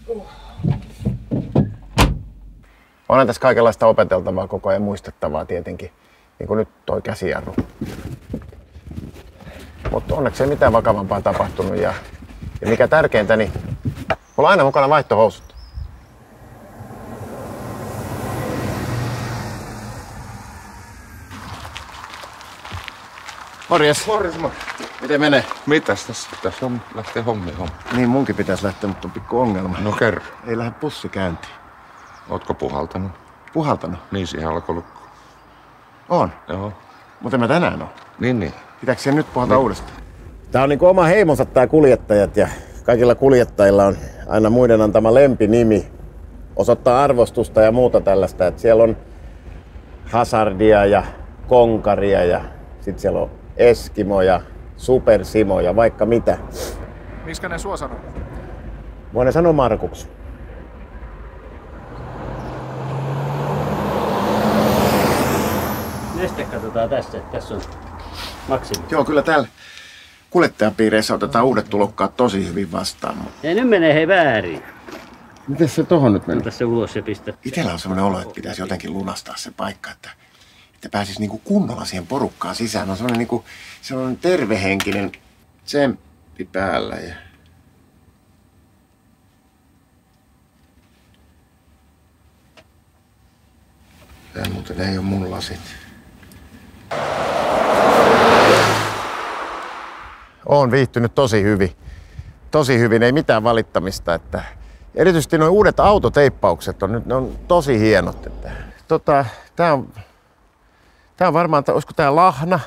Onhan tässä kaikenlaista opeteltavaa koko ajan, muistettavaa tietenkin. Niin kuin nyt toi käsijarru. Mutta onneksi ei mitään vakavampaa tapahtunut. Ja mikä tärkeintä, niin mulla on aina mukana vaihtohousut. Morjes. Morjes. Miten menee? Mitäs tässä on? Lähtee hommiin. Niin munkin pitäisi lähteä, mutta on pikku ongelma. No kerro. Ei lähde pussi käyntiin. Ootko puhaltanut? Puhaltanut? Niin, siihen alkoi lukko. On? Joo. Mutta en mä tänään oo. Niin. Pitääkö siihen nyt puhaltaa uudestaan? Tää on niinku oma heimonsa tää kuljettajat ja kaikilla kuljettajilla on aina muiden antama lempinimi. Osoittaa arvostusta ja muuta tällaista. Et siellä on Hazardia ja Konkaria ja sit siellä on Eskimo ja Super Simo ja vaikka mitä. Miskä ne sua sanoo? Mua ne sanoo Markuksi. Neste katsotaan tässä, että tässä on maksimi. Joo, kyllä täällä kuljettajapiireissä otetaan uudet tulokkaat tosi hyvin vastaan. Ja nyt menee hei väärin. Miten se tohon nyt menee? Ota se ulos ja pistä. Itellä on semmoinen olo, että pitäisi jotenkin lunastaa se paikka, että pääsisi niinku kunnolla siihen porukkaan sisään. On semmoinen niinku, tervehenkinen tsemppi päällä. Ja... Tää muuten ei oo mun lasit. Oon viihtynyt tosi hyvin. Tosi hyvin, ei mitään valittamista. Että erityisesti nuo uudet autoteippaukset on nyt, ne on tosi hienot. Että, tää on varmaan, olisiko tää lahna?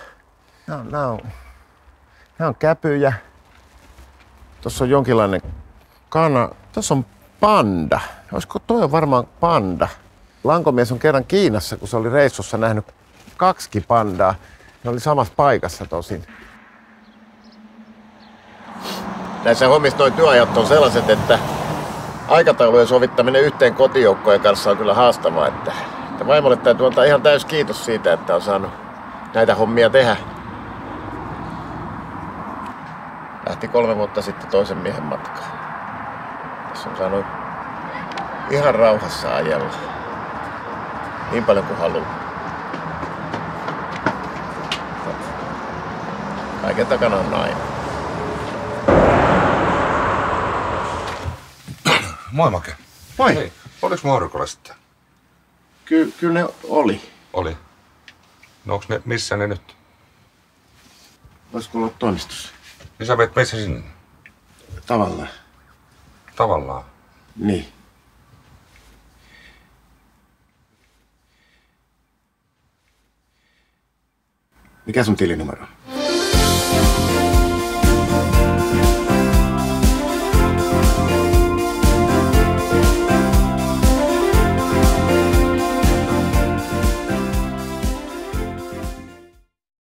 Nää on käpyjä. Tossa on jonkinlainen kana. Tossa on panda. Olisiko toi on varmaan panda? Lankomies on kerran Kiinassa, kun se oli reissussa nähnyt 2 pandaa. Ne oli samassa paikassa tosin. Näissä hommissa toi työajat on sellaiset, että aikataulujen sovittaminen yhteen kotijoukkojen kanssa on kyllä haastavaa. Että vaimolle täytyy antaa ihan täys kiitos siitä, että on saanut näitä hommia tehdä. Lähti 3 vuotta sitten toisen miehen matkaan. Tässä on saanut ihan rauhassa ajella. Niin paljon kuin haluaa. Kaiken takana on nainen. Moi Make. Moi. Hei, oliks Markolla sitten? Kyllä ne oli. Oli. No onks ne, missä ne nyt? Voisiko olla toimistossa? Niin sä vet meissä sinne? Tavallaan. Tavallaan. Niin. Mikä sun tilinumero on?